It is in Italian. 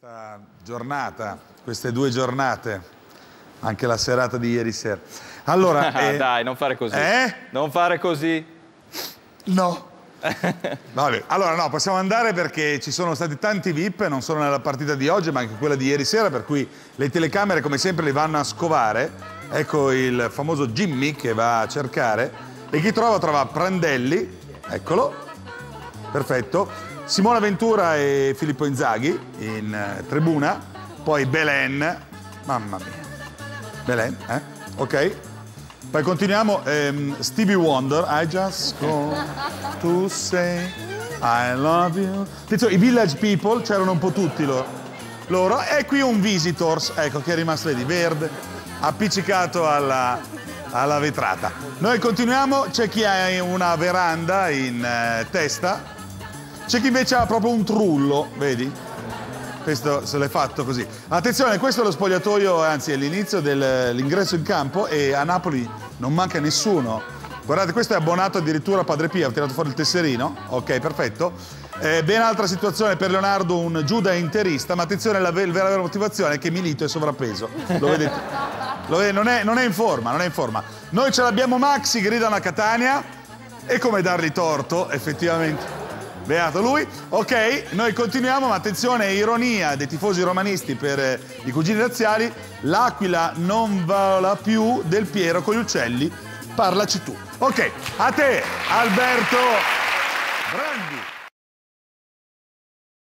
Questa giornata, queste due giornate, anche la serata di ieri sera. Allora, dai, non fare così. Non fare così. No. Vabbè, allora no, possiamo andare perché ci sono stati tanti VIP, non solo nella partita di oggi, ma anche quella di ieri sera, per cui le telecamere come sempre li vanno a scovare. Ecco il famoso Jimmy che va a cercare. E chi trova Prandelli, eccolo, perfetto. Simona Ventura e Filippo Inzaghi in tribuna, poi Belen, mamma mia, Belen, ok. Poi continuiamo, Stevie Wonder, I just go to say I love you. Attenzione, i Village People, c'erano un po' tutti loro, e qui un Visitors, ecco, che è rimasto, vedi, verde, appiccicato alla vetrata. Noi continuiamo, c'è chi ha una veranda in testa, c'è chi invece ha proprio un trullo, vedi? Questo se l'è fatto così. Attenzione, questo è lo spogliatoio, anzi è l'inizio dell'ingresso in campo e a Napoli non manca nessuno. Guardate, questo è abbonato addirittura a Padre Pio, ha tirato fuori il tesserino. Ok, perfetto. Ben altra situazione per Leonardo, un Giuda interista, ma attenzione, la vera motivazione è che Milito è sovrappeso. Lo vedete? Non è in forma, non è in forma. Noi ce l'abbiamo Maxi, gridano a Catania, e come dargli torto, effettivamente. Beato lui. Ok, noi continuiamo, ma attenzione, ironia dei tifosi romanisti per i cugini razziali. L'Aquila non vola più, Del Piero con gli uccelli, parlaci tu. Ok, a te, Alberto.